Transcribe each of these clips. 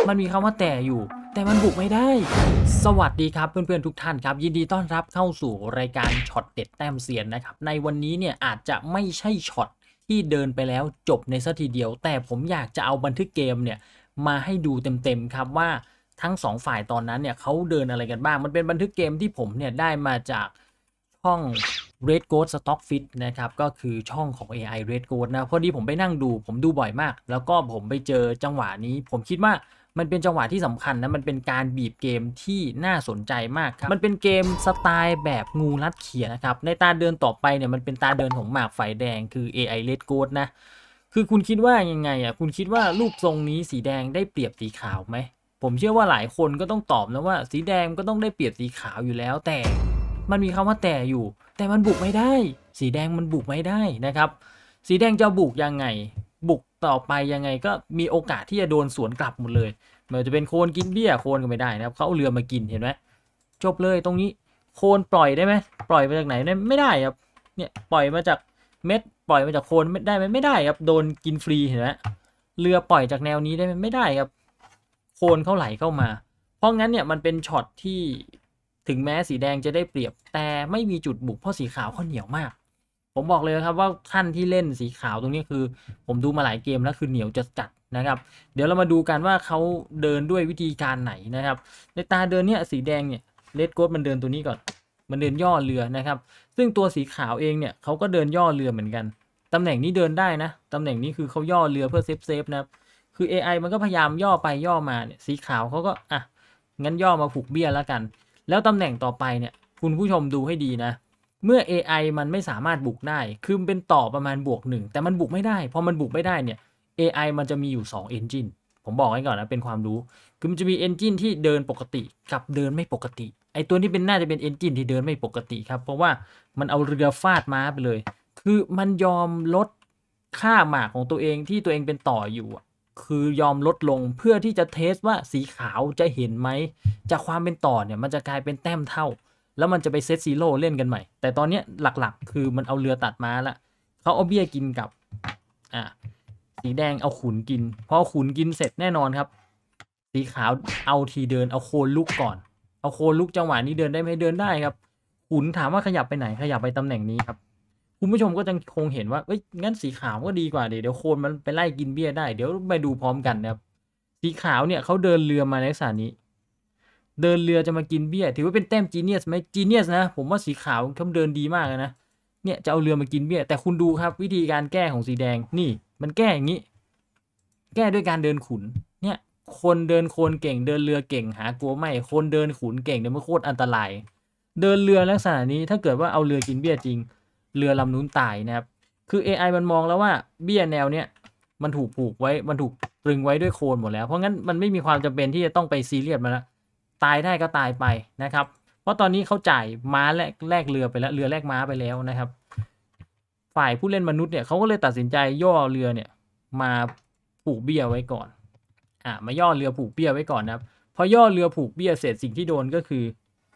มันมีคำว่าแต่อยู่แต่มันบุกไม่ได้สวัสดีครับเพื่อนๆทุกท่านครับยินดีต้อนรับเข้าสู่รายการช็อตเด็ดแต้มเซียนนะครับในวันนี้เนี่ยอาจจะไม่ใช่ช็อตที่เดินไปแล้วจบในสักทีเดียวแต่ผมอยากจะเอาบันทึกเกมเนี่ยมาให้ดูเต็มๆครับว่าทั้ง2ฝ่ายตอนนั้นเนี่ยเขาเดินอะไรกันบ้างมันเป็นบันทึกเกมที่ผมเนี่ยได้มาจากช่อง Red Ghost Stock Fit นะครับก็คือช่องของ AI Red Ghost นะพอดีผมไปนั่งดูผมดูบ่อยมากแล้วก็ผมไปเจอจังหวะนี้ผมคิดว่ามันเป็นจังหวะที่สำคัญนะมันเป็นการบีบเกมที่น่าสนใจมากครับมันเป็นเกมสไตล์แบบงูรัดเขียนะครับในตาเดินต่อไปเนี่ยมันเป็นตาเดินของหมากไฟแดงคือ AI Red Ghost นะคือคุณคิดว่ายังไงอ่ะคุณคิดว่ารูปทรงนี้สีแดงได้เปรียบสีขาวไหมผมเชื่อว่าหลายคนก็ต้องตอบนะว่าสีแดงก็ต้องได้เปรียบสีขาวอยู่แล้วแต่มันมีคำว่าแต่อยู่แต่มันบุกไม่ได้สีแดงมันบุกไม่ได้นะครับสีแดงจะบุกยังไงบุกต่อไปยังไงก็มีโอกาสที่จะโดนสวนกลับหมดเลยไม่ว่าจะเป็นโคนกินเบี้ยโคนก็ไม่ได้นะครับเขาเอาเรือมากินเห็นไหมจบเลยตรงนี้โคนปล่อยได้ไหมปล่อยมาจากไหนไม่ได้ครับเนี่ยปล่อยมาจากเม็ดปล่อยมาจากโคนได้ไหมไม่ได้ครับโดนกินฟรีเห็นไหมเรือปล่อยจากแนวนี้ได้ไหมไม่ได้ครับโคนเขาไหลเข้ามาเพราะงั้นเนี่ยมันเป็นช็อตที่ถึงแม้สีแดงจะได้เปรียบแต่ไม่มีจุดบุกเพราะสีขาวเขาเหนียวมากผมบอกเลยครับว่าท่านที่เล่นสีขาวตรงนี้คือผมดูมาหลายเกมแล้วคือเหนียวจะจัดนะครับเดี๋ยวเรามาดูกันว่าเขาเดินด้วยวิธีการไหนนะครับในตาเดินเนี่ยสีแดงเนี่ยเลดโกสมันเดินตัวนี้ก่อนมันเดินย่อเรือนะครับซึ่งตัวสีขาวเองเนี่ยเขาก็เดินย่อเรือเหมือนกันตำแหน่งนี้เดินได้นะตำแหน่งนี้คือเขาย่อเรือเพื่อเซฟนะครับคือ AI มันก็พยายามย่อไปย่อมาเนี่ยสีขาวเขาก็งั้นย่อมาผูกเบี้ยแล้วกันแล้วตำแหน่งต่อไปเนี่ยคุณผู้ชมดูให้ดีนะเมื่อ AI มันไม่สามารถบุกได้คือเป็นต่อประมาณบวก 1แต่มันบุกไม่ได้พอมันบุกไม่ได้เนี่ย AI มันจะมีอยู่2 engine ผมบอกไว้ก่อนนะเป็นความรู้คือมันจะมี engine ที่เดินปกติกับเดินไม่ปกติไอตัวนี้เป็นน่าจะเป็น engine ที่เดินไม่ปกติครับเพราะว่ามันเอาเรือฟาดม้าไปเลยคือมันยอมลดค่าหมากของตัวเองที่ตัวเองเป็นต่ออยู่คือยอมลดลงเพื่อที่จะเทสว่าสีขาวจะเห็นไหมจากความเป็นต่อเนี่ยมันจะกลายเป็นแต้มเท่าแล้วมันจะไปเซตซีโร่เล่นกันใหม่แต่ตอนนี้หลักๆคือมันเอาเรือตัดม้าละเขาเอาเบี้ยกินกับสีแดงเอาขุนกินพอขุนกินเสร็จแน่นอนครับสีขาวเอาทีเดินเอาโคนลุกก่อนเอาโคนลุกจังหวะนี้เดินได้ไหมเดินได้ครับขุนถามว่าขยับไปไหนขยับไปตำแหน่งนี้ครับคุณผู้ชมก็จะคงเห็นว่าเอ้ยงั้นสีขาวก็ดีกว่าเดี๋ยวโคนมันไปไล่กินเบี้ยได้เดี๋ยวไปดูพร้อมกันนะครับสีขาวเนี่ยเขาเดินเรือมาในลักษณะนี้เดินเรือจะมากินเบี้ยถือว่าเป็นแต้มจีเนียสไหมจีเนียสนะผมว่าสีขาวเขาเดินดีมากเลยนะเนี่ยจะเอาเรือมากินเบี้ยแต่คุณดูครับวิธีการแก้ของสีแดงนี่มันแก้อย่างนี้แก้ด้วยการเดินขุนเนี่ยคนเดินโคนเก่งเดินเรือเก่งหากลัวไม่คนเดินขุนเก่งเนี่ยมันโคตรอันตรายเดินเรือลักษณะนี้ถ้าเกิดว่าเอาเรือกินเบี้ยจริงเรือลำนู้นตายนะครับคือ AI มันมองแล้วว่าเบี้ยแนวเนี้ยมันถูกผูกไว้มันถูกตรึงไว้ด้วยโคนหมดแล้วเพราะงั้นมันไม่มีความจำเป็นที่จะต้องไปซีเรียสมันละตายได้ก็ตายไปนะครับเพราะตอนนี้เขาจ่ายม้าแลกเรือไปแล้วเรือแลกม้าไปแล้วนะครับฝ่ายผู้เล่นมนุษย์เนี่ยเขาก็เลยตัดสินใจย่อเรือเนี่ยมาผูกเบี้ยไว้ก่อนมาย่อเรือผูกเบี้ยไว้ก่อนนะครับพอย่อเรือผูกเบี้ยเสร็จสิ่งที่โดนก็คือ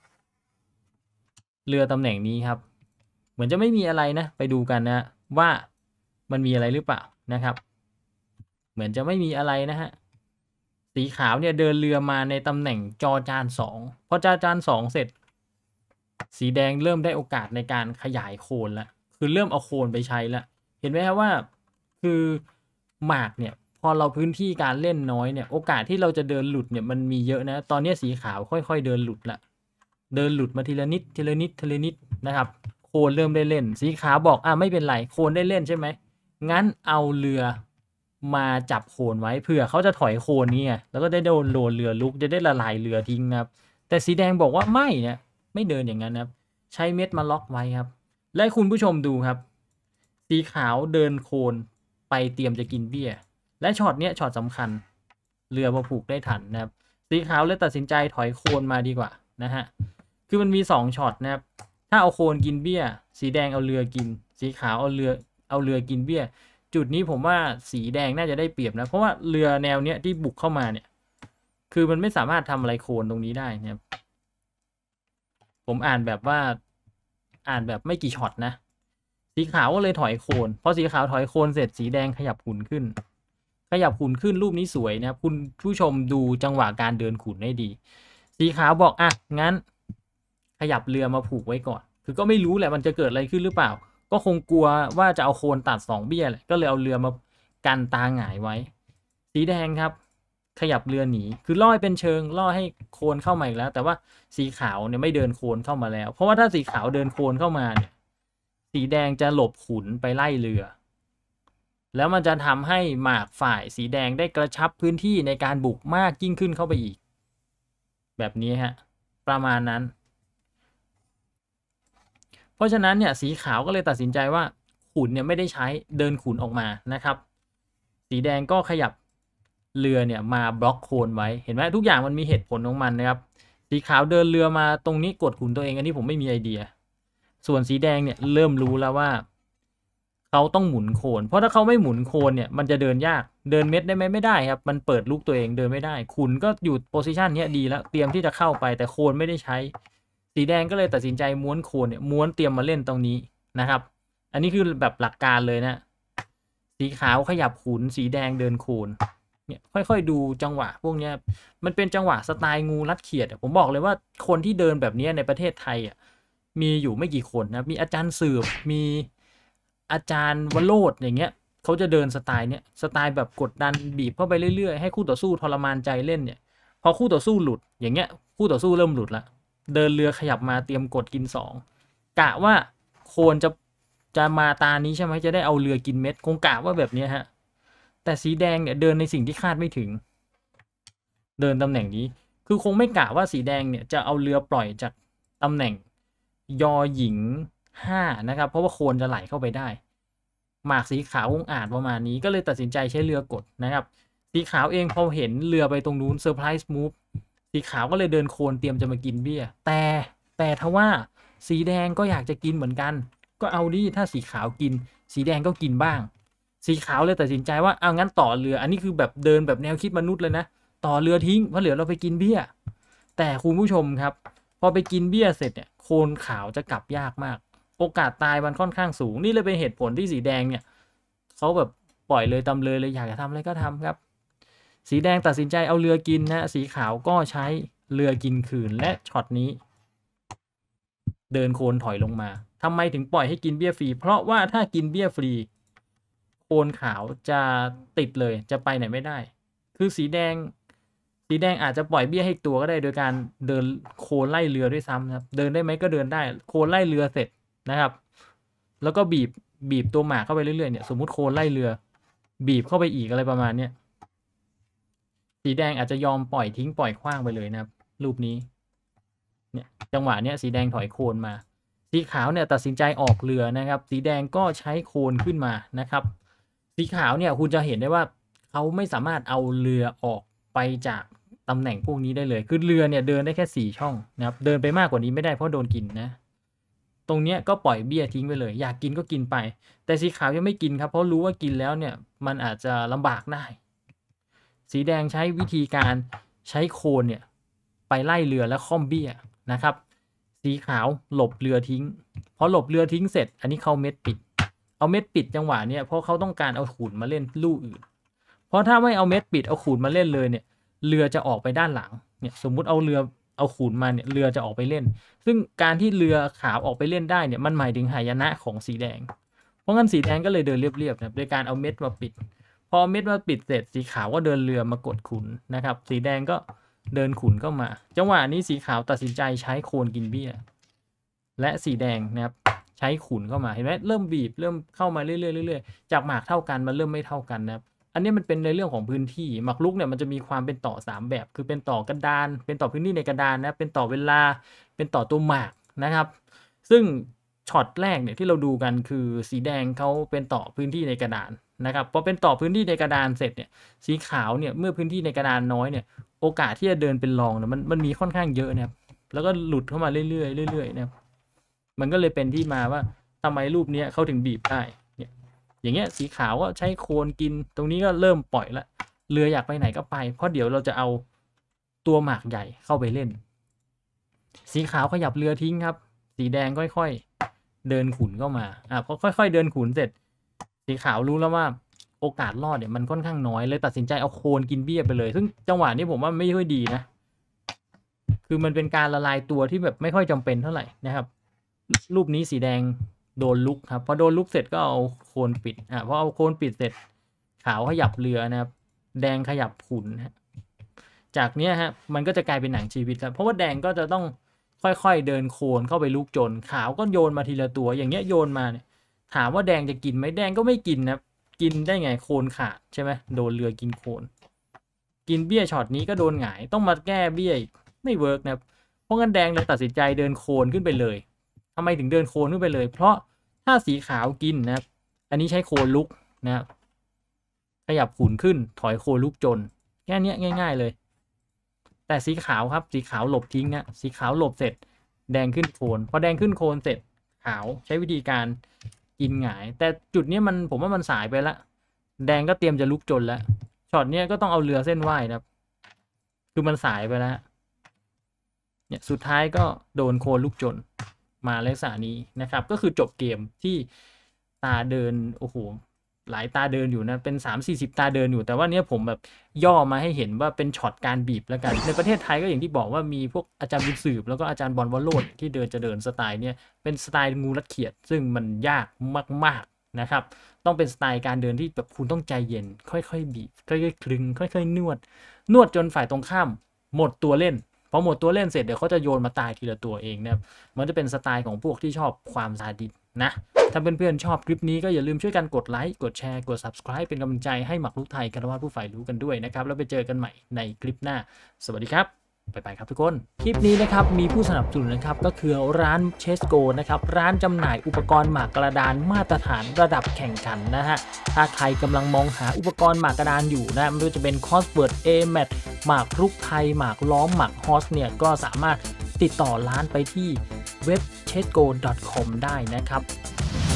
เรือตำแหน่งนี้ครับเหมือนจะไม่มีอะไรนะไปดูกันนะว่ามันมีอะไรหรือเปล่านะครับเหมือนจะไม่มีอะไรนะฮะสีขาวเนี่ยเดินเรือมาในตำแหน่งจอจาน2พอจอจาน2เสร็จสีแดงเริ่มได้โอกาสในการขยายโคนแล้วคือเริ่มเอาโคนไปใช้แล้วเห็นไหมครับว่าคือหมากเนี่ยพอเราพื้นที่การเล่นน้อยเนี่ยโอกาสที่เราจะเดินหลุดเนี่ยมันมีเยอะนะตอนนี้สีขาวค่อยๆเดินหลุดละเดินหลุดมาทีละนิดทีละนิดทีละนิดนะครับโคนเริ่มได้เล่นสีขาวบอกไม่เป็นไรโคนได้เล่นใช่ไหมงั้นเอาเรือมาจับโคนไว้เผื่อเขาจะถอยโคนนี้ไงแล้วก็ได้โดนโลนเรือลุกจะได้ละลายเรือทิ้งครับแต่สีแดงบอกว่าไม่เนี่ยไม่เดินอย่างนั้นครับใช้เม็ดมาล็อกไว้ครับและคุณผู้ชมดูครับสีขาวเดินโคนไปเตรียมจะกินเบี้ยและช็อตเนี้ยช็อตสำคัญเรือมาผูกได้ทันนะครับสีขาวเลยตัดสินใจถอยโคนมาดีกว่านะฮะคือมันมี2ช็อตนะครับถ้าเอาโคนกินเบี้ยสีแดงเอาเรือกินสีขาวเอาเรือกินเบี้ยจุดนี้ผมว่าสีแดงน่าจะได้เปรียบนะเพราะว่าเรือแนวเนี้ยที่บุกเข้ามาเนี่ยคือมันไม่สามารถทำอะไรโคนตรงนี้ได้นะครับผมอ่านแบบไม่กี่ช็อตนะสีขาวก็เลยถอยโคนพอสีขาวถอยโคนเสร็จสีแดงขยับหุ่นขึ้นขยับขุนขึ้นรูปนี้สวยนะครับคุณผู้ชมดูจังหวะการเดินขุนให้ดีสีขาวบอกอ่ะงั้นขยับเรือมาผูกไว้ก่อนคือก็ไม่รู้แหละมันจะเกิดอะไรขึ้นหรือเปล่าก็คงกลัวว่าจะเอาโคนตัด2 เบี้ยแหละก็เลยเอาเรือมากันตาหงายไว้สีแดงครับขยับเรือหนีคือล่อให้เป็นเชิงล่อให้โคนเข้ามาอีกแล้วแต่ว่าสีขาวเนี่ยไม่เดินโคนเข้ามาแล้วเพราะว่าถ้าสีขาวเดินโคนเข้ามาเนี่ยสีแดงจะหลบขุนไปไล่เรือแล้วมันจะทำให้หมากฝ่ายสีแดงได้กระชับพื้นที่ในการบุกมากยิ่งขึ้นเข้าไปอีกแบบนี้ฮะประมาณนั้นเพราะฉะนั้นเนี่ยสีขาวก็เลยตัดสินใจว่าขุนเนี่ยไม่ได้ใช้เดินขุนออกมานะครับสีแดงก็ขยับเรือเนี่ยมาบล็อกโคนไว้เห็นไหมทุกอย่างมันมีเหตุผลของมันนะครับสีขาวเดินเรือมาตรงนี้กดขุนตัวเองอันนี้ผมไม่มีไอเดียส่วนสีแดงเนี่ยเริ่มรู้แล้วว่าเขาต้องหมุนโคนเพราะถ้าเขาไม่หมุนโคนเนี่ยมันจะเดินยากเดินเม็ดได้ไหมไม่ได้ครับมันเปิดลูกตัวเองเดินไม่ได้ขุนก็อยู่โพซิชันนี้ดีแล้วเตรียมที่จะเข้าไปแต่โคนไม่ได้ใช้สีแดงก็เลยตัดสินใจม้วนโคนเนี่ยม้วนเตรียมมาเล่นตรงนี้นะครับอันนี้คือแบบหลักการเลยนะสีขาวขยับขุนสีแดงเดินโคนเนี่ยค่อยๆดูจังหวะพวกนี้มันเป็นจังหวะสไตล์งูรัดเขียดผมบอกเลยว่าคนที่เดินแบบนี้ในประเทศไทยมีอยู่ไม่กี่คนนะมีอาจารย์สืบมีอาจารย์วโรจน์อย่างเงี้ยเขาจะเดินสไตล์เนี้ยสไตล์แบบกดดันบีบเข้าไปเรื่อยๆให้คู่ต่อสู้ทรมานใจเล่นเนี่ยพอคู่ต่อสู้หลุดอย่างเงี้ยคู่ต่อสู้เริ่มหลุดละเดินเรือขยับมาเตรียมกดกิน2กะว่าโคนจะมาตานี้ใช่ไหมจะได้เอาเรือกินเม็ดคงกะว่าแบบนี้ฮะแต่สีแดงเนี่ยเดินในสิ่งที่คาดไม่ถึงเดินตำแหน่งนี้คือคงไม่กะว่าสีแดงเนี่ยจะเอาเรือปล่อยจากตำแหน่งยอหญิง5นะครับเพราะว่าโคนจะไหลเข้าไปได้หมากสีขาวองอาจประมาณนี้ก็เลยตัดสินใจใช้เรือกดนะครับสีขาวเองพอเห็นเรือไปตรงนู้นเซอร์ไพรส์มูฟสีขาวก็เลยเดินโคนเตรียมจะมากินเบี้ยแต่ทว่าสีแดงก็อยากจะกินเหมือนกันก็เอาดิถ้าสีขาวกินสีแดงก็กินบ้างสีขาวเลยตัดสินใจว่าเอางั้นต่อเรืออันนี้คือแบบเดินแบบแนวคิดมนุษย์เลยนะต่อเรือทิ้งเพราะเหลือเราไปกินเบี้ยแต่คุณผู้ชมครับพอไปกินเบี้ยเสร็จเนี่ยโคนขาวจะกลับยากมากโอกาสตายมันค่อนข้างสูงนี่เลยเป็นเหตุผลที่สีแดงเนี่ยเขาแบบปล่อยเลยตำเลยอยากจะทำอะไรก็ทำครับสีแดงตัดสินใจเอาเรือกินนะสีขาวก็ใช้เรือกินคืนและช็อตนี้เดินโคนถอยลงมาทำไมถึงปล่อยให้กินเบี้ยฟรีเพราะว่าถ้ากินเบี้ยฟรีโคนขาวจะติดเลยจะไปไหนไม่ได้คือสีแดงอาจจะปล่อยเบี้ยให้ตัวก็ได้โดยการเดินโคนไล่เรือด้วยซ้ำครับเดินได้ไหมก็เดินได้โคนไล่เรือเสร็จนะครับแล้วก็บีบตัวหมากเข้าไปเรื่อยๆเนี่ยสมมุติโคนไล่เรือบีบเข้าไปอีกอะไรประมาณเนี้ยสีแดงอาจจะยอมปล่อยทิ้งปล่อยขว้างไปเลยนะครับรูปนี้เนี่ยจังหวะเนี้ยสีแดงถอยโคนมาสีขาวเนี่ยตัดสินใจออกเรือนะครับสีแดงก็ใช้โคนขึ้นมานะครับสีขาวเนี่ยคุณจะเห็นได้ว่าเขาไม่สามารถเอาเรือออกไปจากตำแหน่งพวกนี้ได้เลยคือเรือเนี่ยเดินได้แค่4 ช่องนะครับเดินไปมากกว่านี้ไม่ได้เพราะโดนกินนะตรงเนี้ยก็ปล่อยเบี้ยทิ้งไปเลยอยากกินก็กินไปแต่สีขาวยังไม่กินครับเพราะรู้ว่ากินแล้วเนี่ยมันอาจจะลำบากได้สีแดงใช้วิธีการใช้โคนเนี่ยไปไล่เรือและค่อมเบี้ยนะครับสีขาวหลบเรือทิ้งพอหลบเรือทิ้งเสร็จอันนี้เขาเม็ดปิดเอาเม็ดปิดจังหวะเนี่ยเพราะเขาต้องการเอาขุนมาเล่นลู่อื่นเพราะถ้าไม่เอาเม็ดปิดเอาขุนมาเล่นเลยเนี่ยเรือจะออกไปด้านหลังเนี่ยสมมุติเอาขุนมาเนี่ยเรือจะออกไปเล่นซึ่งการที่เรือขาวออกไปเล่นได้เนี่ยมันหมายถึงหายนะของสีแดงเพราะงั้นสีแดงก็เลยเดินเรียบๆนะโดยการเอาเม็ดมาปิดพอเม็ดมาปิดเสร็จสีขาวก็เดินเรือมากดขุนนะครับสีแดงก็เดินขุนเข้ามาจังหวะนี้สีขาวตัดสินใจใช้โคนกินเบี้ยและสีแดงนะครับใช้ขุนเข้ามาเห็นไหมเริ่มบีบเริ่มเข้ามาเรื่อยๆจากหมากเท่ากันมันเริ่มไม่เท่ากันนะครับอันนี้มันเป็นในเรื่องของพื้นที่หมากรุกเนี่ยมันจะมีความเป็นต่อ3แบบคือเป็นต่อกระดานเป็นต่อพื้นที่ในกระดานนะเป็นต่อเวลาเป็นต่อตัวหมากนะครับซึ่งช็อตแรกเนี่ยที่เราดูกันคือสีแดงเขาเป็นต่อพื้นที่ในกระดานนะครับพอเป็นต่อพื้นที่ในกระดานเสร็จเนี่ยสีขาวเนี่ยเมื่อพื้นที่ในกระดานน้อยเนี่ยโอกาสที่จะเดินเป็นรองเนี่ยมันมีค่อนข้างเยอะนะครับแล้วก็หลุดเข้ามาเรื่อยๆนะครับมันก็เลยเป็นที่มาว่าทำไมรูปนี้เขาถึงบีบได้เนี่ยอย่างเงี้ยสีขาวก็ใช้โคนกินตรงนี้ก็เริ่มปล่อยละเรืออยากไปไหนก็ไปเพราะเดี๋ยวเราจะเอาตัวหมากใหญ่เข้าไปเล่นสีขาวขยับเรือทิ้งครับสีแดงค่อยๆเดินขุนเข้ามาพอค่อยๆเดินขุนเสร็จสีขาวรู้แล้วว่าโอกาสรอดเนี่ยมันค่อนข้างน้อยเลยตัดสินใจเอาโคนกินเบี้ยไปเลยซึ่งจังหวะนี้ผมว่าไม่ค่อยดีนะคือมันเป็นการละลายตัวที่แบบไม่ค่อยจำเป็นเท่าไหร่นะครับรูปนี้สีแดงโดนลุกครับพอโดนลุกเสร็จก็เอาโคนปิดพอเอาโคนปิดเสร็จขาวขยับเรือนะครับแดงขยับขุนฮะจากเนี้ยฮะมันก็จะกลายเป็นหนังชีวิตแล้วเพราะว่าแดงก็จะต้องค่อยๆเดินโคนเข้าไปลุกจนขาวก็โยนมาทีละตัวอย่างเงี้ยโยนมาเนี่ยถามว่าแดงจะกินไหมแดงก็ไม่กินนะกินได้ไงโคนขาดใช่ไหมโดนเรือกินโคนกินเบี้ยช็อตนี้ก็โดนหงายต้องมาแก้เบี้ยไม่เวิร์กนะครับเพราะงั้นแดงเลยตัดสินใจเดินโคนขึ้นไปเลยทำไมถึงเดินโคนขึ้นไปเลยเพราะถ้าสีขาวกินนะครับอันนี้ใช้โคนลุกนะครับขยับขุนขึ้นถอยโคนลุกจนแค่นี้ง่ายๆเลยแต่สีขาวครับสีขาวหลบทิ้งนะสีขาวหลบเสร็จแดงขึ้นโคนพอแดงขึ้นโคนเสร็จขาวใช้วิธีการกินหงายแต่จุดนี้ผมว่ามันสายไปละแดงก็เตรียมจะลุกจนแล้วช็อตเนี้ยก็ต้องเอาเรือเส้นไหว้นะครับคือมันสายไปแล้วเนี่ยสุดท้ายก็โดนโคนลุกจนมาลักษณะนี้นะครับก็คือจบเกมที่ตาเดินโอ้โหหลายตาเดินอยู่นะเป็น3-40 ตาเดินอยู่แต่ว่าเนี้ยผมแบบย่อมาให้เห็นว่าเป็นช็อตการบีบแล้วกันในประเทศไทยก็อย่างที่บอกว่ามีพวกอาจารย์บุญสืบแล้วก็อาจารย์บอลวโรจน์ที่จะเดินสไตล์เนี้ยเป็นสไตล์งูรัดเขียดซึ่งมันยากมากๆนะครับต้องเป็นสไตล์การเดินที่แบบคุณต้องใจเย็นค่อยๆบีบค่อยๆคลึงค่อยๆนวดจนฝ่ายตรงข้ามหมดตัวเล่นพอหมดตัวเล่นเสร็จเดี๋ยวเขาจะโยนมาตายทีละตัวเองนะครับมันจะเป็นสไตล์ของพวกที่ชอบความซาดิสนะถ้าเพื่อนๆชอบคลิปนี้ก็อย่าลืมช่วยกันกดไลค์กดแชร์กด Subscribe เป็นกำลังใจให้หมักรุกไทยคารวะผู้ใฝ่รู้กันด้วยนะครับแล้วไปเจอกันใหม่ในคลิปหน้าสวัสดีครับไปครับทุกคนคลิปนี้นะครับมีผู้สนับสนุนนะครับก็คือร้านเชสโกนะครับร้านจำหน่ายอุปกรณ์หมากกระดานมาตรฐานระดับแข่งขันนะฮะถ้าใครกำลังมองหาอุปกรณ์หมากกระดานอยู่นะไม่ว่าจะเป็นคอสเวิร์ดA-Mat หมากรุกไทยหมากล้อมหมากฮอสเนี่ยก็สามารถติดต่อร้านไปที่เว็บ chesgo.com ได้นะครับ